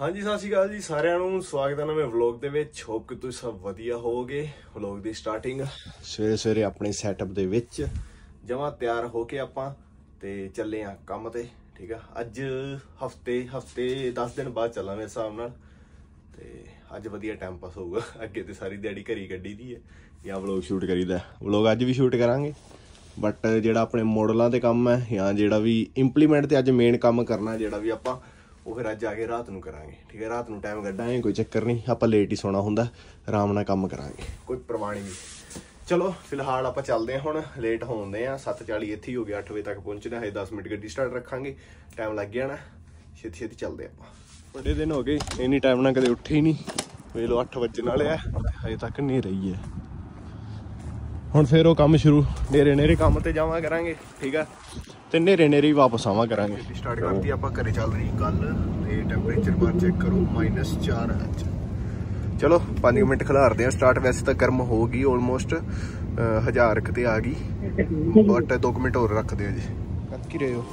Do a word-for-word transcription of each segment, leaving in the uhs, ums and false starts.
हाँ जी सत श्री अकाल जी सारिਆਂ ਨੂੰ ਸਵਾਗਤ ਹੈ ਨਵੇਂ ਵਲੌਗ ਦੇ ਵਿੱਚ। ਹੋਪ ਕਿ ਤੁਸੀਂ ਸਭ ਵਧੀਆ ਹੋਵੋਗੇ। ਵਲੌਗ ਦੀ ਸਟਾਰਟਿੰਗ ਸਵੇਰੇ ਸਵੇਰੇ ਆਪਣੇ ਸੈਟਅਪ ਦੇ ਵਿੱਚ ਜਮਾ ਤਿਆਰ ਹੋ ਕੇ ਆਪਾਂ ਤੇ ਚੱਲੇ ਆ ਕੰਮ ਤੇ। ਠੀਕ ਆ, ਅੱਜ ਹਫਤੇ ਹਫਤੇ ਦਸ ਦਿਨ ਬਾਅਦ ਚੱਲਾਂ ਮੇਰੇ ਹਿਸਾਬ ਨਾਲ ਤੇ ਅੱਜ ਵਧੀਆ ਟਾਈਮ ਪਾਸ ਹੋਊਗਾ। ਅੱਗੇ ਤੇ ਸਾਰੀ ਦਿਹਾੜੀ ਘਰੀ ਕੱਢੀ ਦੀ ਹੈ ਜਾਂ ਵਲੌਗ ਸ਼ੂਟ ਕਰੀਦਾ। ਵਲੌਗ ਅੱਜ ਵੀ ਸ਼ੂਟ ਕਰਾਂਗੇ ਬਟ ਜਿਹੜਾ ਆਪਣੇ ਮੋਡਲਾਂ ਤੇ ਕੰਮ ਹੈ ਜਾਂ ਜਿਹੜਾ ਵੀ ਇੰਪਲੀਮੈਂਟ ਤੇ ਅੱਜ ਮੇਨ ਕੰਮ ਕਰਨਾ ਜਿਹੜਾ ਵੀ ਆਪਾਂ ਉਹ ਫਿਰ ਅੱਜ ਆ ਕੇ ਰਾਤ ਨੂੰ ਕਰਾਂਗੇ। ਠੀਕ ਹੈ, ਰਾਤ ਨੂੰ ਟਾਈਮ ਕੱਢਾਂਗੇ, ਕੋਈ ਚੱਕਰ ਨਹੀਂ। ਆਪਾਂ ਲੇਟ ਹੀ ਸੋਣਾ ਹੁੰਦਾ, ਆਰਾਮ ਨਾਲ ਕੰਮ ਕਰਾਂਗੇ, ਕੋਈ ਪਰਵਾਹ ਨਹੀਂ। ਚਲੋ ਫਿਲਹਾਲ ਆਪਾਂ ਚੱਲਦੇ ਹਾਂ, ਹੁਣ ਲੇਟ ਹੋਣਦੇ ਆ। ਸੱਤ ਚਾਲੀ ਇੱਥੇ ਹੀ ਹੋ ਗਿਆ, ਅੱਠ ਵਜੇ ਤੱਕ ਪਹੁੰਚਣਾ ਹੈ। ਦਸ ਮਿੰਟ ਗੱਡੀ ਸਟਾਰਟ ਰੱਖਾਂਗੇ, ਟਾਈਮ ਲੱਗ ਜਾਣਾ। ਛੇਤੀ ਛੇਤੀ ਚੱਲਦੇ ਆਪਾਂ। ਬੜੇ ਦਿਨ ਹੋ ਗਏ ਇੰਨੀ ਟਾਈਮ ਨਾਲ ਕਦੇ ਉੱਠੇ ਹੀ ਨਹੀਂ। ਵੇਖ ਲਓ ਅੱਠ ਵੱਜਣ ਵਾਲੇ ਆ, ਹਜੇ ਤੱਕ ਨਹੀਂ ਰਹੀ ਹੈ। ਹੁਣ ਫਿਰ ਉਹ ਕੰਮ ਸ਼ੁਰੂ, ਨੇਰੇ ਨੇਰੇ ਕੰਮ ਤੇ ਜਾਵਾਂ ਕਰਾਂਗੇ। ਠੀਕ ਆ, ਤੇ ਨੇਰੇ ਨੇਰੇ ਹੀ ਵਾਪਸ ਆਵਾਂ ਕਰਾਂਗੇ। ਸਟਾਰਟ ਕਰਤੀ ਆਪਾਂ, ਘਰੇ ਚੱਲ ਰਹੀ ਗੱਲ ਤੇ ਟੈਂਪਰੇਚਰ ਬਾਹਰ ਚੈੱਕ ਕਰੋ ਮਾਈਨਸ ਚਾਰ ਹੈ। ਚਲੋ ਪੰਜ ਮਿੰਟ ਖਿਲਾਰਦੇ ਆ ਸਟਾਰਟ। ਵੈਸੇ ਤਾਂ ਗਰਮ ਹੋ ਗਈ ਆਲਮੋਸਟ, ਹਜ਼ਾਰ ਕੁ ਤੇ ਆ ਗਈ ਬਟ ਦੋ ਮਿੰਟ ਹੋਰ ਰੱਖਦੇ ਆ ਜੀ। ਕਰ ਕੀ ਰਹੇ ਹੋ?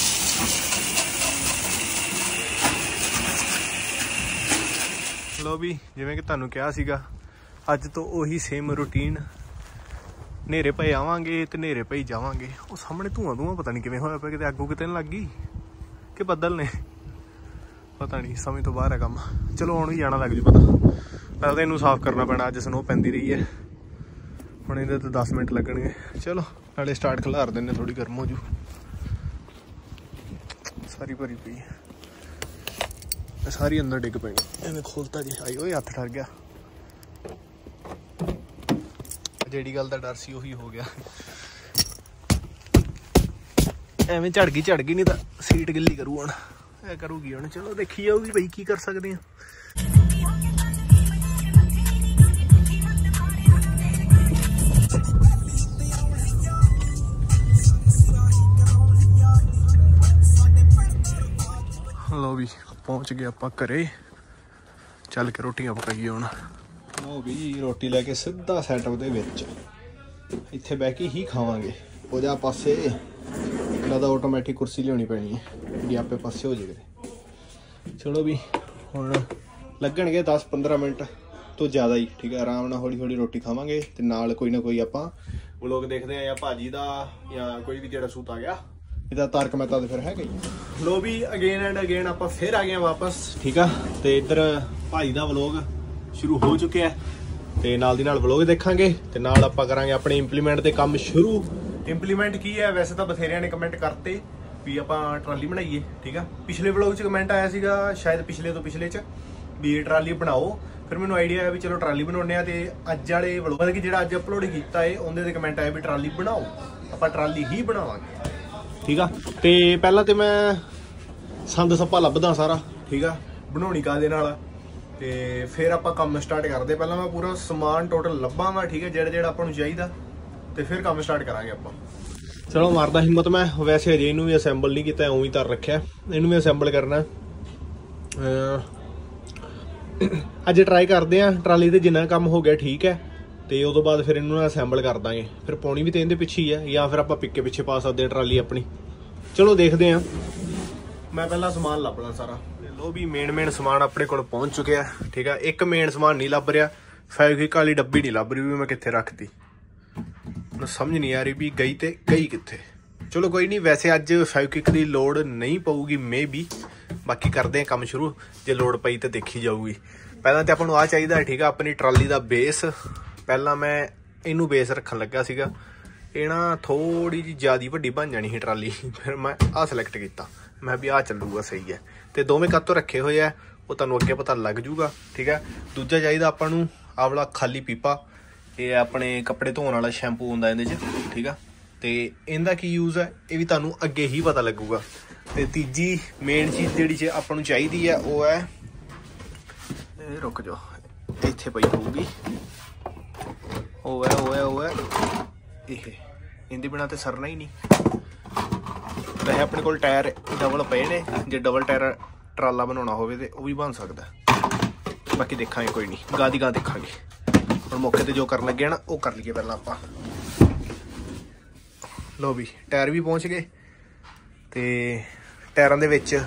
ਲੋ ਵੀ ਜਿਵੇਂ ਕਿ ਤੁਹਾਨੂੰ ਕਿਹਾ ਸੀਗਾ, ਅੱਜ ਤੋਂ ਉਹੀ ਸੇਮ ਰੂਟੀਨ। ਨੇਰੇ ਪਏ ਆਵਾਂਗੇ ਤੇ ਨੇਰੇ ਪਈ ਜਾਵਾਂਗੇ। ਉਹ ਸਾਹਮਣੇ ਧੂਆਂ ਧੂਆਂ ਪਤਾ ਨਹੀਂ ਕਿਵੇਂ ਹੋਇਆ ਪਿਆ, ਕਿਤੇ ਅੱਗੋਂ ਕਿਤੇ ਨਹੀਂ ਲੱਗ ਗਈ ਕਿ ਬੱਦਲ ਨੇ, ਪਤਾ ਨਹੀਂ, ਸਮਝ ਤੋਂ ਬਾਹਰ ਹੈ ਕੰਮ। ਚਲੋ ਹੁਣ ਵੀ ਜਾਣਾ ਲੱਗ ਜੂ ਪਤਾ। ਪਹਿਲਾਂ ਤਾਂ ਇਹਨੂੰ ਸਾਫ਼ ਕਰਨਾ ਪੈਣਾ, ਅੱਜ ਸਨੋ ਪੈਂਦੀ ਰਹੀ ਹੈ। ਹੁਣ ਇਹਦੇ ਤੇ ਦਸ ਮਿੰਟ ਲੱਗਣਗੇ। ਚਲੋ ਨਾਲੇ ਸਟਾਰਟ ਖਿਲਾਰ ਦਿੰਦੇ, ਥੋੜੀ ਗਰਮ ਹੋ ਜੂ। ਸਾਰੀ ਭਰੀ ਪਈ ਸਾਰੀ ਅੰਦਰ ਡਿੱਗ ਪੈਣੀ। ਐਵੇਂ ਖੋਲਤਾ ਜੀ, ਆਈ ਓਏ ਹੱਥ ਠਰ ਗਿਆ। ਜਿਹੜੀ ਗੱਲ ਦਾ ਡਰ ਸੀ ਉਹੀ ਹੋ ਗਿਆ। ਐਵੇਂ ਝੜ ਗਈ ਝੜ ਗਈ, ਨਹੀਂ ਤਾਂ ਸੀਟ ਗਿੱਲੀ ਕਰੂ ਹੁਣ। ਇਹ ਕਰੂਗੀ ਹੁਣ, ਚਲੋ ਦੇਖੀ ਜਾਊਗੀ ਬਈ, ਕੀ ਕਰ ਸਕਦੇ ਆ। ਲਓ ਵੀ ਪਹੁੰਚ ਗਏ ਆਪਾਂ ਘਰੇ। ਚੱਲ ਕੇ ਰੋਟੀਆਂ ਪਕਾਈਏ ਹੁਣ। ਉਹ ਵੀ ਰੋਟੀ ਲੈ ਕੇ ਸਿੱਧਾ ਸੈਟਅਪ ਦੇ ਵਿੱਚ ਇੱਥੇ ਬਹਿ ਕੇ ਹੀ ਖਾਵਾਂਗੇ। ਉਹ ਜਾ ਪਾਸੇ ਇਹਨਾਂ ਦਾ ਆਟੋਮੈਟਿਕ ਕੁਰਸੀ ਲਿਆਉਣੀ ਪੈਣੀ ਹੈ ਜਿਹੜੀ ਆਪੇ ਪਾਸੇ ਹੋ ਜਾਏ ਕਿਤੇ। ਚਲੋ ਵੀ ਹੁਣ ਲੱਗਣਗੇ ਦਸ ਪੰਦਰਾਂ ਮਿੰਟ ਤੋਂ ਜ਼ਿਆਦਾ ਹੀ। ਠੀਕ ਹੈ, ਆਰਾਮ ਨਾਲ ਹੌਲੀ ਹੌਲੀ ਰੋਟੀ ਖਾਵਾਂਗੇ ਤੇ ਨਾਲ ਕੋਈ ਨਾ ਕੋਈ ਆਪਾਂ ਵਲੋਗ ਦੇਖਦੇ ਹਾਂ, ਜਾਂ ਭਾਜੀ ਦਾ ਜਾਂ ਕੋਈ ਵੀ ਜਿਹੜਾ ਸੂਤ ਆ ਗਿਆ ਇਹਦਾ। ਤਾਰਕ ਮਹਿਤਾ ਤਾਂ ਫਿਰ ਹੈਗਾ ਹੀ। ਲੋ ਵੀ ਅਗੇਨ ਐਂਡ ਅਗੇਨ ਆਪਾਂ ਫਿਰ ਆ ਗਏ ਵਾਪਸ। ਠੀਕ ਆ, ਤੇ ਇੱਧਰ ਭਾਜੀ ਦਾ ਵਲੋਗ ਸ਼ੁਰੂ ਹੋ ਚੁੱਕਿਆ ਤੇ ਨਾਲ ਦੀ ਨਾਲ ਵਲੋਗ ਦੇਖਾਂਗੇ ਤੇ ਨਾਲ ਆਪਾਂ ਕਰਾਂਗੇ ਆਪਣੇ ਇੰਪਲੀਮੈਂਟ ਦੇ ਕੰਮ ਸ਼ੁਰੂ। ਇੰਪਲੀਮੈਂਟ ਕੀ ਹੈ? ਵੈਸੇ ਤਾਂ ਬਥੇਰਿਆਂ ਨੇ ਕਮੈਂਟ ਕਰਤੇ ਵੀ ਆਪਾਂ ਟਰਾਲੀ ਬਣਾਈਏ। ਠੀਕ ਆ, ਪਿਛਲੇ ਵਲੋਗ 'ਚ ਕਮੈਂਟ ਆਇਆ ਸੀਗਾ, ਸ਼ਾਇਦ ਪਿਛਲੇ ਤੋਂ ਪਿਛਲੇ 'ਚ, ਵੀ ਟਰਾਲੀ ਬਣਾਓ। ਫਿਰ ਮੈਨੂੰ ਆਈਡੀਆ ਆਇਆ ਵੀ ਚਲੋ ਟਰਾਲੀ ਬਣਾਉਂਦੇ ਆ। ਤੇ ਅੱਜ ਵਾਲੇ ਵਲੋਗ ਮਤਲਬ ਕਿ ਜਿਹੜਾ ਅੱਜ ਅਪਲੋਡ ਕੀਤਾ ਹੈ ਉਹਦੇ ਤੇ ਕਮੈਂਟ ਆਇਆ ਵੀ ਟਰਾਲੀ ਬਣਾਓ, ਆਪਾਂ ਟਰਾਲੀ ਹੀ ਬਣਾਵਾਂਗੇ। ਠੀਕ ਆ, ਤੇ ਪਹਿਲਾਂ ਤੇ ਮੈਂ ਸੰਦ ਸੱਪਾ ਲੱਭਦਾ ਸਾਰਾ। ਠੀਕ ਆ, ਬਣਾਉਣੀ ਕਾਹਦੇ ਨਾਲ, ਤੇ ਫਿਰ ਆਪਾਂ ਕੰਮ ਸਟਾਰਟ ਕਰਦੇ। ਪਹਿਲਾਂ ਮੈਂ ਪੂਰਾ ਸਮਾਨ ਟੋਟਲ ਲੱਭਾਂਗਾ। ਠੀਕ ਹੈ, ਜਿਹੜਾ ਜਿਹੜਾ ਆਪਾਂ ਨੂੰ ਚਾਹੀਦਾ, ਤੇ ਫਿਰ ਕੰਮ ਸਟਾਰਟ ਕਰਾਂਗੇ ਆਪਾਂ। ਚਲੋ ਮਾਰਦਾ ਹਿੰਮਤ ਮੈਂ। ਵੈਸੇ ਅਜੇ ਇਹਨੂੰ ਵੀ ਅਸੈਂਬਲ ਨਹੀਂ ਕੀਤਾ, ਉਵੇਂ ਹੀ ਧਰ ਰੱਖਿਆ। ਇਹਨੂੰ ਵੀ ਅਸੈਂਬਲ ਕਰਨਾ ਅੱਜ। ਟਰਾਈ ਕਰਦੇ ਆ ਟਰਾਲੀ ਤੇ, ਜਿੰਨਾ ਕੰਮ ਹੋ ਗਿਆ ਠੀਕ ਹੈ, ਤੇ ਉਦੋਂ ਬਾਅਦ ਫਿਰ ਇਹਨੂੰ ਅਸੈਂਬਲ ਕਰ ਦਾਂਗੇ। ਫਿਰ ਪਾਉਣੀ ਵੀ ਤੇ ਇਹਦੇ ਪਿੱਛੇ ਹੀ ਆ, ਜਾਂ ਫਿਰ ਆਪਾਂ ਪਿੱਕੇ ਪਿੱਛੇ ਪਾ ਸਕਦੇ ਹਾਂ ਟਰਾਲੀ ਆਪਣੀ। ਚਲੋ ਦੇਖਦੇ ਆ। ਮੈਂ ਪਹਿਲਾਂ ਸਮਾਨ ਲੱਭਣਾ ਸਾਰਾ। ਲੋ ਵੀ ਮੇਨ ਮੇਨ ਸਮਾਨ ਆਪਣੇ ਕੋਲ ਪਹੁੰਚ ਚੁੱਕਿਆ। ਠੀਕ ਆ, ਇੱਕ ਮੇਨ ਸਮਾਨ ਨਹੀਂ ਲੱਭ ਰਿਹਾ, ਫੈਵਿਕ ਵਾਲੀ ਡੱਬੀ ਨਹੀਂ ਲੱਭ ਰਹੀ ਵੀ ਮੈਂ ਕਿੱਥੇ ਰੱਖਤੀ। ਮੈਨੂੰ ਸਮਝ ਨਹੀਂ ਆ ਰਹੀ ਵੀ ਗਈ ਤੇ ਗਈ ਕਿੱਥੇ। ਚਲੋ ਕੋਈ ਨਹੀਂ, ਵੈਸੇ ਅੱਜ ਫੈਵਿਕ ਦੀ ਲੋੜ ਨਹੀਂ ਪਊਗੀ ਮੇ ਬੀ। ਬਾਕੀ ਕਰਦੇ ਆ ਕੰਮ ਸ਼ੁਰੂ, ਜੇ ਲੋੜ ਪਈ ਤਾਂ ਦੇਖੀ ਜਾਊਗੀ। ਪਹਿਲਾਂ ਤਾਂ ਆਪਾਂ ਨੂੰ ਆਹ ਚਾਹੀਦਾ। ਠੀਕ ਆ, ਆਪਣੀ ਟਰਾਲੀ ਦਾ ਬੇਸ। ਪਹਿਲਾਂ ਮੈਂ ਇਹਨੂੰ ਬੇਸ ਰੱਖਣ ਲੱਗਾ ਸੀਗਾ, ਇਹ ਨਾ ਥੋੜੀ ਜਿਹੀ ਜ਼ਿਆਦਾ ਵੱਡੀ ਬਣ ਜਾਣੀ ਸੀ ਟਰਾਲੀ। ਫਿਰ ਮੈਂ ਆਹ ਸਿਲੈਕਟ ਕੀਤਾ, ਮੈਂ ਵੀ ਆਹ ਚੱਲੂਗਾ, ਸਹੀ ਹੈ। ਤੇ ਦੋਵੇਂ ਕਾਤੋਂ ਰੱਖੇ ਹੋਏ ਆ ਉਹ ਤੁਹਾਨੂੰ ਅੱਗੇ ਪਤਾ ਲੱਗ ਜੂਗਾ। ਠੀਕ ਹੈ, ਦੂਜਾ ਚਾਹੀਦਾ ਆਪਾਂ ਨੂੰ ਆਹ ਵਾਲਾ ਖਾਲੀ ਪੀਪਾ। ਇਹ ਆਪਣੇ ਕੱਪੜੇ ਧੋਣ ਵਾਲਾ ਸ਼ੈਂਪੂ ਹੁੰਦਾ ਇਹਦੇ 'ਚ। ਠੀਕ ਆ, ਤੇ ਇਹਦਾ ਕੀ ਯੂਜ਼ ਹੈ ਇਹ ਵੀ ਤੁਹਾਨੂੰ ਅੱਗੇ ਹੀ ਪਤਾ ਲੱਗੂਗਾ। ਤੇ ਤੀਜੀ ਮੇਨ ਚੀਜ਼ ਜਿਹੜੀ ਚ ਆਪਾਂ ਨੂੰ ਚਾਹੀਦੀ ਹੈ ਉਹ ਹੈ, ਇਹ ਰੁਕ ਜਾਓ ਇੱਥੇ ਪਈ ਹੋਊਗੀ, ਉਹ ਹੈ ਉਹ ਹੈ ਉਹ ਹੈ ਇਹ। ਇਹਦੇ ਬਿਨਾਂ ਤੇ ਸਰਨਾ ਹੀ ਨਹੀਂ। ਵੈਸੇ ਆਪਣੇ ਕੋਲ ਟਾਇਰ ਡਬਲ ਪਏ ਨੇ, ਜੇ ਡਬਲ ਟਾਇਰ ਟਰਾਲਾ ਬਣਾਉਣਾ ਹੋਵੇ ਤੇ ਉਹ ਵੀ ਬਣ ਸਕਦਾ। ਬਾਕੀ ਦੇਖਾਂਗੇ, ਕੋਈ ਨਹੀਂ, ਗਾਹ ਦੀ ਗਾਹ ਦੇਖਾਂਗੇ। ਹੁਣ ਮੌਕੇ ਤੇ ਜੋ ਕਰਨ ਲੱਗੇ ਨਾ ਉਹ ਕਰ ਲਈਏ ਪਹਿਲਾਂ ਆਪਾਂ। ਲੋ ਵੀ ਟਾਇਰ ਵੀ ਪਹੁੰਚ ਗਏ ਤੇ ਟਾਇਰਾਂ ਦੇ ਵਿੱਚ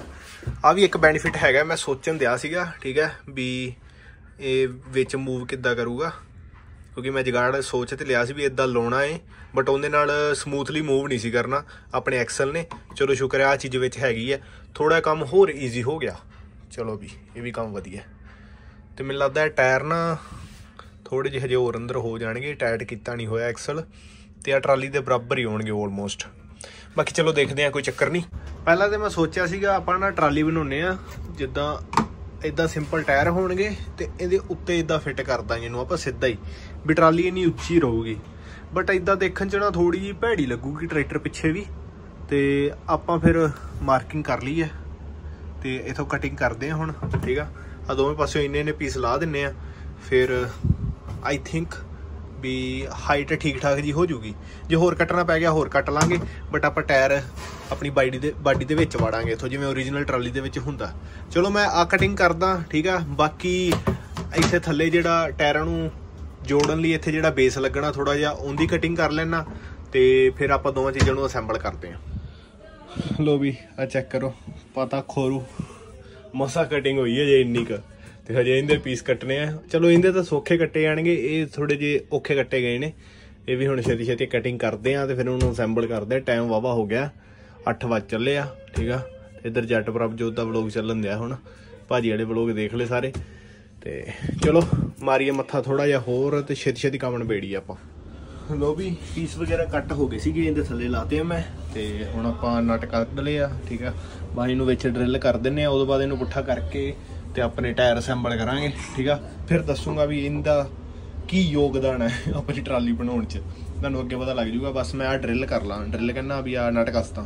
ਆ ਵੀ ਇੱਕ ਬੈਨੀਫਿਟ ਹੈਗਾ, ਮੈਂ ਸੋਚਣ ਦਿਆ ਸੀਗਾ ਠੀਕ ਹੈ ਵੀ ਇਹ ਵਿੱਚ ਮੂਵ ਕਿੱਦਾਂ ਕਰੂਗਾ, ਕਿਉਂਕਿ ਮੈਂ ਜਗਾੜ ਸੋਚ ਤੇ ਲਿਆ ਸੀ ਵੀ ਇਦਾਂ ਲਾਉਣਾ ਏ, ਬਟ ਉਹਦੇ ਨਾਲ ਸਮੂਥਲੀ ਮੂਵ ਨਹੀਂ ਸੀ ਕਰਨਾ ਆਪਣੇ ਐਕਸਲ ਨੇ। ਚਲੋ ਸ਼ੁਕਰ ਹੈ ਆ ਚੀਜ਼ ਵਿੱਚ ਹੈਗੀ ਹੈ, ਥੋੜਾ ਕੰਮ ਹੋਰ ਈਜ਼ੀ ਹੋ ਗਿਆ। ਚਲੋ ਵੀ ਇਹ ਵੀ ਕੰਮ ਵਧੀਆ। ਤੇ ਮੈਨੂੰ ਲੱਗਦਾ ਟਾਇਰ ਨਾ ਥੋੜੇ ਜਿਹੇ ਹਜੇ ਹੋਰ ਅੰਦਰ ਹੋ ਜਾਣਗੇ, ਟਾਈਟ ਕੀਤਾ ਨਹੀਂ ਹੋਇਆ ਐਕਸਲ, ਤੇ ਆ ਟਰਾਲੀ ਦੇ ਬਰਾਬਰ ਹੀ ਹੋਣਗੇ ਆਲਮੋਸਟ। ਬਾਕੀ ਚਲੋ ਦੇਖਦੇ ਆ, ਕੋਈ ਚੱਕਰ ਨਹੀਂ। ਪਹਿਲਾਂ ਤਾਂ ਮੈਂ ਸੋਚਿਆ ਸੀਗਾ ਆਪਾਂ ਨਾ ਟਰਾਲੀ ਬਣਾਉਂਦੇ ਆ ਜਿੱਦਾਂ ਇਦਾਂ ਸਿੰਪਲ ਟਾਇਰ ਹੋਣਗੇ ਤੇ ਇਹਦੇ ਉੱਤੇ ਇਦਾਂ ਫਿੱਟ ਕਰ ਦਾਂਗੇ ਇਹਨੂੰ ਆਪਾਂ ਸਿੱਧਾ ਹੀ, ਵੀ ਟਰਾਲੀ ਇੰਨੀ ਉੱਚੀ ਰਹੂਗੀ। ਬਟ ਇਦਾਂ ਦੇਖਣ 'ਚ ਨਾ ਥੋੜੀ ਜਿਹੀ ਭੈੜੀ ਲੱਗੂਗੀ ਟਰੈਕਟਰ ਪਿੱਛੇ ਵੀ। ਤੇ ਆਪਾਂ ਫਿਰ ਮਾਰਕਿੰਗ ਕਰ ਲਈ ਹੈ ਤੇ ਇਥੋਂ ਕਟਿੰਗ ਕਰਦੇ ਆ ਹੁਣ, ਠੀਕ ਆ। ਆ ਦੋਵੇਂ ਪਾਸਿਓਂ ਇੰਨੇ ਇੰਨੇ ਪੀਸ ਲਾ ਦਿੰਨੇ ਆ, ਫਿਰ ਆਈ ਥਿੰਕ ਵੀ ਹਾਈਟ ਠੀਕ ਠਾਕ ਜੀ ਹੋ ਜੂਗੀ। ਜੇ ਹੋਰ ਕੱਟਣਾ ਪੈ ਗਿਆ ਹੋਰ ਕੱਟ ਲਾਂਗੇ, ਬਟ ਆਪਾਂ ਟਾਇਰ ਆਪਣੀ ਬਾਡੀ ਦੇ ਬਾਡੀ ਦੇ ਵਿੱਚ ਵਾੜਾਂਗੇ ਇੱਥੋਂ, ਜਿਵੇਂ ਓਰੀਜਨਲ ਟਰਾਲੀ ਦੇ ਵਿੱਚ ਹੁੰਦਾ। ਚਲੋ ਮੈਂ ਆ ਕਟਿੰਗ ਕਰਦਾ, ਠੀਕ ਆ। ਬਾਕੀ ਇੱਥੇ ਥੱਲੇ ਜਿਹੜਾ ਟਾਇਰਾਂ ਨੂੰ ਜੋੜਨ ਲਈ ਇੱਥੇ ਜਿਹੜਾ ਬੇਸ ਲੱਗਣਾ ਥੋੜਾ ਜਿਹਾ, ਉਹਦੀ ਕਟਿੰਗ ਕਰ ਲੈਣਾ ਤੇ ਫਿਰ ਆਪਾਂ ਦੋਵਾਂ ਚੀਜ਼ਾਂ ਨੂੰ ਅਸੈਂਬਲ ਕਰਦੇ ਹਾਂ। ਲੋ ਵੀ ਆ ਚੈੱਕ ਕਰੋ, ਪਤਾ ਖੋਰੂ ਮਸਾ ਕਟਿੰਗ ਹੋਈ ਹੈ ਜੇ ਇੰਨੀ ਕੁ, ਤੇ ਹਜੇ ਇਹਦੇ ਪੀਸ ਕੱਟਣੇ ਆ। ਚਲੋ ਇਹਦੇ ਤਾਂ ਸੌਖੇ ਕੱਟੇ ਜਾਣਗੇ, ਇਹ ਥੋੜੇ ਜਿਹੇ ਔਖੇ ਕੱਟੇ ਗਏ ਨੇ। ਇਹ ਵੀ ਹੁਣ ਛੇਤੀ ਛੇਤੀ ਕਟਿੰਗ ਕਰਦੇ ਆ ਤੇ ਫਿਰ ਉਹਨੂੰ ਅਸੈਂਬਲ ਕਰਦੇ ਆ। ਟਾਈਮ ਵਾਵਾ ਹੋ ਗਿਆ, ਅੱਠ ਵੱਜ ਚੱਲੇ ਆ, ਠੀਕ ਆ। ਇੱਧਰ ਜੱਟ ਪ੍ਰਭਜੋਤ ਦਾ ਵਲੋਗ ਚੱਲਣ ਦਿਆ, ਹੁਣ ਭਾਜੀ ਵਾਲੇ ਵਲੋਗ ਦੇਖ ਲਏ ਸਾਰੇ। ਤੇ ਚਲੋ ਮਾਰੀਏ ਮੱਥਾ ਥੋੜਾ ਜਿਹਾ ਹੋਰ ਤੇ ਛੇਤੀ ਛੇਤੀ ਕੰਮ ਨਿਬੇੜੀਏ ਆਪਾਂ। ਲੋ ਵੀ ਪੀਸ ਵਗੈਰਾ ਕੱਟ ਹੋ ਗਏ ਸੀਗੇ, ਇਹਦੇ ਥੱਲੇ ਲਾਤੇ ਆ ਮੈਂ, ਤੇ ਹੁਣ ਆਪਾਂ ਨਟ ਕੱਢ ਲਏ ਆ, ਠੀਕ ਆ। ਬਾਈ ਨੂੰ ਵਿੱਚ ਡਰਿੱਲ ਕਰ ਦਿੰਨੇ ਆ, ਉਦੋਂ ਬਾਅਦ ਇਹਨੂੰ ਪੁੱਠਾ ਕਰਕੇ ਤੇ ਆਪਣੇ ਟਾਇਰ ਅਸੈਂਬਲ ਕਰਾਂਗੇ, ਠੀਕ ਆ। ਫਿਰ ਦੱਸੂਗਾ ਵੀ ਇਹਦਾ ਕੀ ਯੋਗਦਾਨ ਹੈ ਆਪਣੀ ਟਰਾਲੀ ਬਣਾਉਣ 'ਚ, ਤੁਹਾਨੂੰ ਅੱਗੇ ਪਤਾ ਲੱਗ ਜੂਗਾ। ਬਸ ਮੈਂ ਆ ਡਰਿੱਲ ਕਰ ਲਾਂ, ਡਰਿੱਲ ਕਹਿੰਦਾ ਵੀ ਆ ਨਟ ਕੱਸਦਾ।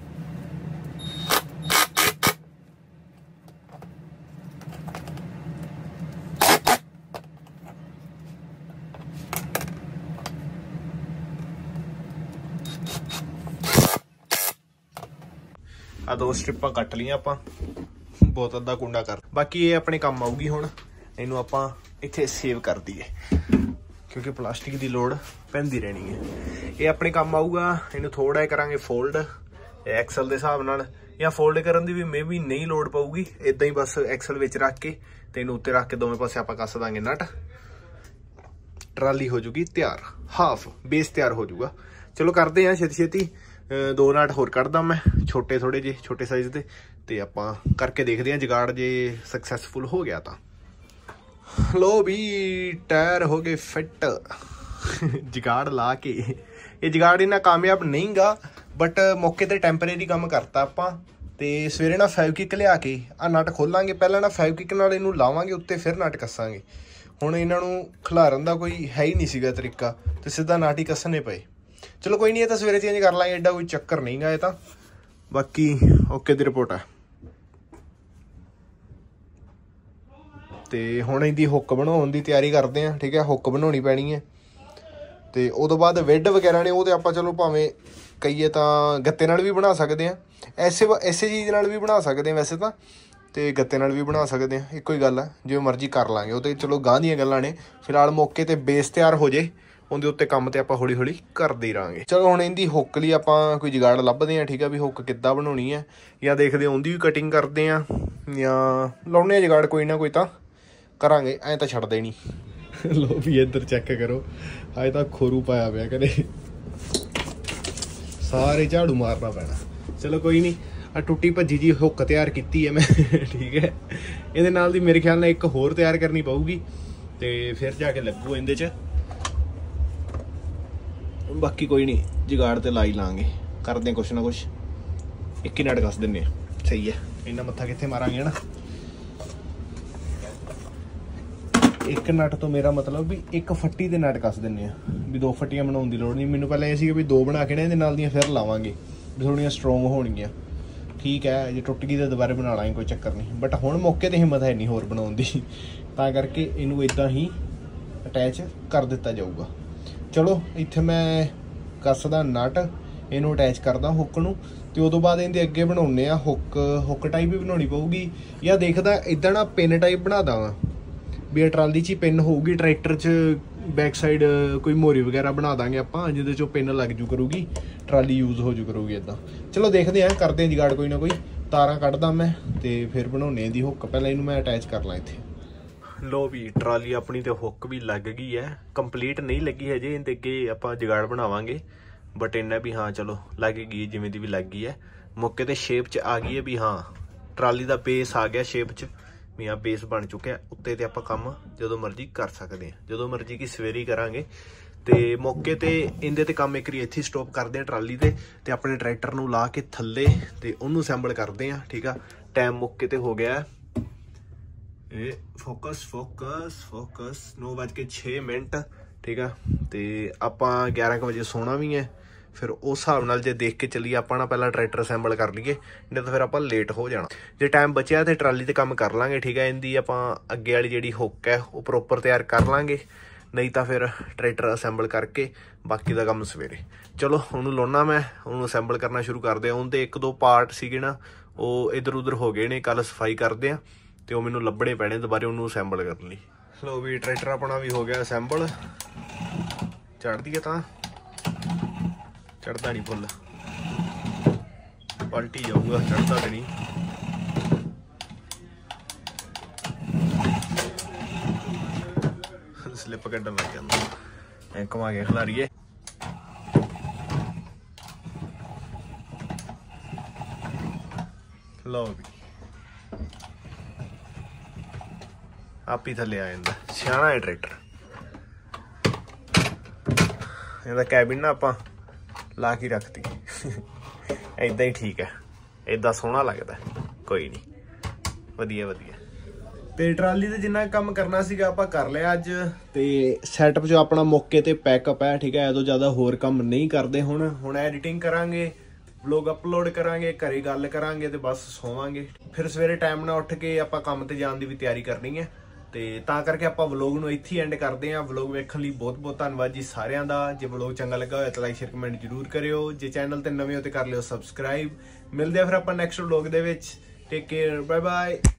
ਆ ਦੋ ਸਟ੍ਰਿਪਾਂ ਕੱਟ ਲਈਆਂ ਆਪਾਂ, ਬਹੁਤ ਅੱਧਾ ਕੁੰਡਾ ਕਰ। ਬਾਕੀ ਇਹ ਆਪਣੇ ਕੰਮ ਆਊਗੀ ਹੁਣ, ਇਹਨੂੰ ਆਪਾਂ ਇੱਥੇ ਸੇਵ ਕਰ ਦਈਏ ਕਿਉਂਕਿ ਪਲਾਸਟਿਕ ਦੀ ਲੋੜ ਪੈਂਦੀ ਰਹਿਣੀ ਹੈ। ਇਹ ਆਪਣੇ ਕੰਮ ਆਊਗਾ। ਇਹਨੂੰ ਥੋੜਾ ਜਿਹਾ ਕਰਾਂਗੇ ਫੋਲਡ ਐਕਸਲ ਦੇ ਹਿਸਾਬ ਨਾਲ, ਜਾਂ ਫੋਲਡ ਕਰਨ ਦੀ ਵੀ ਮੇ ਵੀ ਨਹੀਂ ਲੋੜ ਪਊਗੀ, ਇਦਾਂ ਹੀ ਬਸ ਐਕਸਲ ਵਿੱਚ ਰੱਖ ਕੇ ਤੇ ਇਹਨੂੰ ਉੱਤੇ ਰੱਖ ਕੇ ਦੋਵੇਂ ਪਾਸੇ ਆਪਾਂ ਕੱਸ ਦਾਂਗੇ ਨਟ। ਟਰਾਲੀ ਹੋ ਜੂਗੀ ਤਿਆਰ, ਹਾਫ ਬੇਸ ਤਿਆਰ ਹੋ ਜੂਗਾ। ਚਲੋ ਕਰਦੇ ਆ ਛੇਤੀ ਛੇਤੀ। ਦੋ ਨਟ ਹੋਰ ਕੱਢਦਾ ਮੈਂ, ਛੋਟੇ ਥੋੜੇ ਜਿਹੇ ਛੋਟੇ ਸਾਈਜ਼ ਦੇ, ਤੇ ਆਪਾਂ ਕਰਕੇ ਦੇਖਦੇ ਹਾਂ ਜਗਾੜ ਜੇ ਸਕਸੈਸਫੁਲ ਹੋ ਗਿਆ ਤਾਂ। ਲੋ ਵੀ ਟਾਇਰ ਹੋ ਗਏ ਫਿੱਟ ਜਗਾੜ ਲਾ ਕੇ। ਇਹ ਜਗਾੜ ਇੰਨਾ ਕਾਮਯਾਬ ਨਹੀਂ ਗਾ, ਬਟ ਮੌਕੇ ਤੇ ਟੈਂਪਰੇਰੀ ਕੰਮ ਕਰਤਾ ਆਪਾਂ। ਤੇ ਸਵੇਰੇ ਨਾ ਫੈਵਕਿਕ ਲਿਆ ਕੇ ਆ ਨਟ ਖੋਲਾਂਗੇ, ਪਹਿਲਾਂ ਨਾ ਫੈਵਕਿਕ ਨਾਲ ਇਹਨੂੰ ਲਾਵਾਂਗੇ ਉੱਤੇ, ਫਿਰ ਨਟ ਕੱਸਾਂਗੇ। ਹੁਣ ਇਹਨਾਂ ਨੂੰ ਖਿਲਾਰਨ ਦਾ ਕੋਈ ਹੈ ਹੀ ਨਹੀਂ ਸੀਗਾ ਤਰੀਕਾ, ਤੇ ਸਿੱਧਾ ਨਟ ਹੀ ਕੱਸਣੇ ਪਏ। ਚਲੋ ਕੋਈ ਨਹੀਂ, ਇਹ ਤਾਂ ਸਵੇਰੇ ਚੇਂਜ ਕਰ ਲਾਂਗੇ, ਐਡਾ ਕੋਈ ਚੱਕਰ ਨਹੀਂ ਗਾ ਇਹ ਤਾਂ। ਬਾਕੀ ਓਕੇ ਦੀ ਰਿਪੋਰਟ ਹੈ। ਤੇ ਹੁਣ ਇਹਦੀ ਹੁੱਕ ਬਣਾਉਣ ਦੀ ਤਿਆਰੀ ਕਰਦੇ ਆ, ਠੀਕ ਹੈ। ਹੁੱਕ ਬਣਾਉਣੀ ਪੈਣੀ ਹੈ, ਤੇ ਉਦੋਂ ਬਾਅਦ ਵਿੱਡ ਵਗੈਰਾ ਨੇ ਉਹ ਤੇ ਆਪਾਂ ਚਲੋ ਭਾਵੇਂ ਕਹੀਏ ਤਾਂ ਗੱਤੇ ਨਾਲ ਵੀ ਬਣਾ ਸਕਦੇ ਆ, ਐਸੇ ਐਸੇ ਚੀਜ਼ ਨਾਲ ਵੀ ਬਣਾ ਸਕਦੇ ਆ ਵੈਸੇ ਤਾਂ, ਤੇ ਗੱਤੇ ਨਾਲ ਵੀ ਬਣਾ ਸਕਦੇ ਆ, ਇੱਕੋ ਹੀ ਗੱਲ ਆ, ਜਿਵੇਂ ਮਰਜ਼ੀ ਕਰ ਲਾਂਗੇ। ਉਹ ਤੇ ਚਲੋ ਗਾਂਹ ਦੀਆਂ ਗੱਲਾਂ ਨੇ, ਫਿਲਹਾਲ ਮੌਕੇ ਤੇ ਬੇਸ ਤਿਆਰ ਹੋ ਜੇ, ਉਹਦੇ ਉੱਤੇ ਕੰਮ ਤੇ ਆਪਾਂ ਹੌਲੀ ਹੌਲੀ ਕਰਦੇ ਹੀ ਰਹਾਂਗੇ। ਚਲੋ ਹੁਣ ਇਹਦੀ ਹੁੱਕ ਲਈ ਆਪਾਂ ਕੋਈ ਜੁਗਾੜ ਲੱਭਦੇ ਆ, ਠੀਕ ਆ, ਵੀ ਹੁੱਕ ਕਿੱਦਾਂ ਬਣਾਉਣੀ ਹੈ, ਜਾਂ ਦੇਖਦੇ ਉਹਦੀ ਵੀ ਕਟਿੰਗ ਕਰਦੇ ਆ, ਜਾਂ ਲਾਉਣੇ ਆ ਜੁਗਾੜ ਕੋਈ ਨਾ ਕੋਈ ਤਾਂ ਕਰਾਂਗੇ, ਐਂ ਤਾਂ ਛੱਡਦੇ ਨਹੀਂ। ਲੋ ਵੀ ਇੱਧਰ ਚੈੱਕ ਕਰੋ, ਅੱਜ ਤਾਂ ਖੋਰੂ ਪਾਇਆ ਪਿਆ ਕਦੇ, ਸਾਰੇ ਝਾੜੂ ਮਾਰਨਾ ਪੈਣਾ। ਚਲੋ ਕੋਈ ਨਹੀਂ, ਆ ਟੁੱਟੀ ਭੱਜੀ ਜੀ ਹੁੱਕ ਤਿਆਰ ਕੀਤੀ ਹੈ ਮੈਂ, ਠੀਕ ਹੈ। ਇਹਦੇ ਨਾਲ ਦੀ ਮੇਰੇ ਖਿਆਲ ਨਾਲ ਇੱਕ ਹੋਰ ਤਿਆਰ ਕਰਨੀ ਪਊਗੀ, ਤੇ ਫਿਰ ਜਾ ਕੇ ਲੱਗੂ ਇਹਦੇ 'ਚ। ਬਾਕੀ ਕੋਈ ਨਹੀਂ, ਜੁਗਾੜ ਤੇ ਲਾਈ ਲਾਂਗੇ, ਕਰਦੇ ਕੁਛ ਨਾ ਕੁਛ। ਇੱਕ ਹੀ ਨਟ ਕੱਸ ਦਿੰਦੇ ਆ, ਸਹੀ ਹੈ। ਇੰਨਾ ਮੱਥਾ ਕਿੱਥੇ ਮਾਰਾਂਗੇ ਨਾ। ਇੱਕ ਨਟ ਤੋਂ ਮੇਰਾ ਮਤਲਬ ਵੀ ਇੱਕ ਫੱਟੀ ਦੇ ਨਟ ਕੱਸ ਦਿੰਦੇ ਆ, ਵੀ ਦੋ ਫੱਟੀਆਂ ਬਣਾਉਣ ਦੀ ਲੋੜ ਨਹੀਂ। ਮੈਨੂੰ ਪਹਿਲਾਂ ਇਹ ਸੀਗਾ ਵੀ ਦੋ ਬਣਾ ਕੇ ਨਾ ਇਹਦੇ ਨਾਲ ਦੀਆਂ ਫਿਰ ਲਾਵਾਂਗੇ, ਵੀ ਥੋੜ੍ਹੀਆਂ ਸਟਰੋਂਗ ਹੋਣਗੀਆਂ, ਠੀਕ ਹੈ। ਜੇ ਟੁੱਟ ਗਈ ਤਾਂ ਦੁਬਾਰਾ ਬਣਾ ਲਾਂਗੇ, ਕੋਈ ਚੱਕਰ ਨਹੀਂ। ਬਟ ਹੁਣ ਮੌਕੇ 'ਤੇ ਹਿੰਮਤ ਹੈ ਨਹੀਂ ਹੋਰ ਬਣਾਉਣ ਦੀ, ਤਾਂ ਕਰਕੇ ਇਹਨੂੰ ਇੱਦਾਂ ਹੀ ਅਟੈਚ ਕਰ ਦਿੱਤਾ ਜਾਊਗਾ। ਚਲੋ ਇੱਥੇ ਮੈਂ ਕੱਸਦਾ ਨਟ, ਇਹਨੂੰ ਅਟੈਚ ਕਰਦਾ ਹੁੱਕ ਨੂੰ, ਤੇ ਉਦੋਂ ਬਾਅਦ ਇਹਦੇ ਅੱਗੇ ਬਣਾਉਂਦੇ ਆ ਹੁੱਕ। ਹੁੱਕ ਟਾਈਪ ਵੀ ਬਣਾਉਣੀ ਪਊਗੀ, ਜਾਂ ਦੇਖਦਾ ਇੱਦਾਂ ਨਾ ਪਿੰਨ ਟਾਈਪ ਬਣਾ ਦੇਵਾਂ, ਵੀ ਟਰਾਲੀ 'ਚ ਹੀ ਪਿੰਨ ਹੋਊਗੀ, ਟਰੈਕਟਰ 'ਚ ਬੈਕ ਸਾਈਡ ਕੋਈ ਮੋਰੀ ਵਗੈਰਾ ਬਣਾ ਦਾਂਗੇ ਆਪਾਂ, ਜਿਹਦੇ 'ਚੋਂ ਪਿੰਨ ਲੱਗ ਜੂ ਕਰੂਗੀ, ਟਰਾਲੀ ਯੂਜ਼ ਹੋ ਜੂ ਕਰੂਗੀ ਇੱਦਾਂ। ਚਲੋ ਦੇਖਦੇ ਹਾਂ, ਕਰਦੇ ਹਾਂ ਜੁਗਾੜ ਕੋਈ ਨਾ ਕੋਈ, ਤਾਰਾਂ ਕੱਢਦਾ ਮੈਂ ਤੇ ਫਿਰ ਬਣਾਉਣੇ ਦੀ ਹੁੱਕ। ਪਹਿਲਾਂ ਇਹਨੂੰ ਮੈਂ ਅਟੈਚ ਕਰ ਲਾਂ ਇੱਥੇ। ਲੋ ਵੀ ਟਰਾਲੀ ਆਪਣੀ ਤੇ ਹੁੱਕ ਵੀ ਲੱਗ ਗਈ ਹੈ, ਕੰਪਲੀਟ ਨਹੀਂ ਲੱਗੀ ਹਜੇ, ਇਹਦੇ ਅੱਗੇ ਆਪਾਂ ਜੁਗਾੜ ਬਣਾਵਾਂਗੇ, ਬਟ ਇੰਨਾ ਵੀ ਹਾਂ ਚਲੋ ਲੱਗ ਗਈ, ਜਿਵੇਂ ਦੀ ਵੀ ਲੱਗ ਗਈ ਹੈ। ਮੌਕੇ ਤੇ ਸ਼ੇਪ 'ਚ ਆ ਗਈ ਹੈ ਵੀ ਹਾਂ ਟਰਾਲੀ ਦਾ ਬੇਸ ਆ ਗਿਆ ਸ਼ੇਪ 'ਚ ਵੀ ਹਾਂ ਬੇਸ ਬਣ ਚੁੱਕਿਆ। ਉੱਤੇ ਤੇ ਆਪਾਂ ਕੰਮ ਜਦੋਂ ਮਰਜ਼ੀ ਕਰ ਸਕਦੇ ਹਾਂ, ਜਦੋਂ ਮਰਜ਼ੀ ਕੀ ਸਵੇਰੇ ਹੀ ਕਰਾਂਗੇ। ਤੇ ਮੌਕੇ ਤੇ ਇਹਦੇ ਤੇ ਕੰਮ ਇੱਕ ਵਾਰੀ ਇੱਥੇ ਸਟਾਪ ਕਰਦੇ ਆ ਟਰਾਲੀ ਤੇ ਤੇ ਆਪਣੇ ਟਰੈਕਟਰ ਨੂੰ ਲਾ ਕੇ ਥੱਲੇ ਤੇ ਉਹਨੂੰ ਅਸੈਂਬਲ ਕਰਦੇ ਆ। ਠੀਕ ਆ, ਟਾਈਮ ਮੌਕੇ ਤੇ ਹੋ ਗਿਆ ਇਹ ਫੋਕਸ ਫੋਕਸ ਫੋਕਸ ਨੌ ਵੱਜ ਕੇ ਛੇ ਮਿੰਟ। ਠੀਕ ਆ, ਤੇ ਆਪਾਂ ਗਿਆਰਾਂ ਕੁ ਵਜੇ ਸੋਣਾ ਵੀ ਹੈ। ਫਿਰ ਉਸ ਹਿਸਾਬ ਨਾਲ ਜੇ ਦੇਖ ਕੇ ਚੱਲੀਏ ਆਪਾਂ ਨਾ ਪਹਿਲਾਂ ਟਰੈਕਟਰ ਅਸੈਂਬਲ ਕਰ ਲਈਏ, ਨਹੀਂ ਤਾਂ ਫਿਰ ਆਪਾਂ ਲੇਟ ਹੋ ਜਾਣਾ। ਜੇ ਟਾਈਮ ਬਚਿਆ ਤੇ ਟਰਾਲੀ ਤੇ ਕੰਮ ਕਰ ਲਾਂਗੇ। ਠੀਕ ਹੈ, ਇਹਦੀ ਆਪਾਂ ਅੱਗੇ ਵਾਲੀ ਜਿਹੜੀ ਹੁੱਕ ਹੈ ਉਹ ਪ੍ਰੋਪਰ ਤਿਆਰ ਕਰ ਲਾਂਗੇ, ਨਹੀਂ ਤਾਂ ਫਿਰ ਟਰੈਕਟਰ ਅਸੈਂਬਲ ਕਰਕੇ ਬਾਕੀ ਦਾ ਕੰਮ ਸਵੇਰੇ। ਚਲੋ ਉਹਨੂੰ ਲਾਉਣਾ ਮੈਂ, ਉਹਨੂੰ ਅਸੈਂਬਲ ਕਰਨਾ ਸ਼ੁਰੂ ਕਰਦੇ ਆ। ਉਹਦੇ ਇੱਕ ਦੋ ਪਾਰਟ ਸੀਗੇ ਨਾ ਉਹ ਇੱਧਰ ਉੱਧਰ ਹੋ ਗਏ ਨੇ, ਕੱਲ ਸਫਾਈ ਕਰਦੇ ਆ ਤੇ ਉਹ ਮੈਨੂੰ ਲੱਭਣੇ ਪੈਣੇ ਦੁਬਾਰੇ ਉਹਨੂੰ ਅਸੈਂਬਲ ਕਰਨ ਲਈ। ਲੋ ਵੀ ਟਰੈਕਟਰ ਆਪਣਾ ਵੀ ਹੋ ਗਿਆ ਅਸੈਂਬਲ। ਚੜ੍ਹਦੀ ਹੈ ਤਾਂ ਚੜ੍ਹਦਾ ਨਹੀਂ, ਫੁੱਲ ਪਲਟੀ ਜਾਊਗਾ, ਚੜ੍ਹਦਾ ਤੇ ਨਹੀਂ। ਸਲਿੱਪ ਕੱਢਣ ਲੱਗ ਜਾਂਦਾ, ਐ ਘੁਮਾ ਕੇ ਖਿਲਾਰੀਏ। ਲਓ ਵੀ ਆਪ ਹੀ ਥੱਲੇ ਆ ਜਾਂਦਾ, ਸਿਆਣਾ ਹੈ ਟਰੈਕਟਰ। ਇਹਦਾ ਕੈਬਿਨ ਨਾ ਆਪਾਂ ਲਾ ਕੇ ਰੱਖਤੀ, ਏਦਾਂ ਹੀ ਠੀਕ ਹੈ, ਏਦਾਂ ਸੋਹਣਾ ਲੱਗਦਾ। ਕੋਈ ਨਹੀਂ, ਵਧੀਆ ਵਧੀਆ। ਤੇ ਟਰਾਲੀ ਤੇ ਜਿੰਨਾ ਕੰਮ ਕਰਨਾ ਸੀਗਾ ਆਪਾਂ ਕਰ ਲਿਆ ਅੱਜ। ਤੇ ਸੈਟਅਪ ਜੋ ਆਪਣਾ ਮੌਕੇ ਤੇ ਪੈਕਅਪ ਹੈ। ਠੀਕ ਹੈ, ਇਹ ਤੋਂ ਜ਼ਿਆਦਾ ਹੋਰ ਕੰਮ ਨਹੀਂ ਕਰਦੇ। ਹੁਣ ਹੁਣ ਐਡੀਟਿੰਗ ਕਰਾਂਗੇ, ਵਲੋਗ ਅਪਲੋਡ ਕਰਾਂਗੇ, ਘਰੇ ਗੱਲ ਕਰਾਂਗੇ ਤੇ ਬਸ ਸੋਵਾਂਗੇ। ਫਿਰ ਸਵੇਰੇ ਟਾਈਮ ਨਾਲ ਉੱਠ ਕੇ ਆਪਾਂ ਕੰਮ ਤੇ ਜਾਣ ਦੀ ਵੀ ਤਿਆਰੀ ਕਰਨੀ ਹੈ। ਤੇ ਤਾਂ ਕਰਕੇ ਆਪਾਂ ਵਲੋਗ ਨੂੰ ਇੱਥੇ ਐਂਡ ਕਰਦੇ ਹਾਂ। ਵਲੋਗ ਵੇਖਣ ਲਈ ਬਹੁਤ ਬਹੁਤ ਧੰਨਵਾਦ ਜੀ ਸਾਰਿਆਂ ਦਾ। ਜੇ ਵਲੋਗ ਚੰਗਾ ਲੱਗਾ ਹੋਇਆ ਤਾਂ ਲਾਈਕ ਸ਼ੇਅਰ ਕਮੈਂਟ ਜ਼ਰੂਰ ਕਰਿਓ। ਜੇ ਚੈਨਲ ਤੇ ਨਵੇਂ ਹੋ ਤੇ ਕਰ ਲਿਓ ਸਬਸਕ੍ਰਾਈਬ। ਮਿਲਦੇ ਆ ਫਿਰ ਆਪਾਂ ਨੈਕਸਟ ਵਲੋਗ ਦੇ ਵਿੱਚ। Take care, bye bye.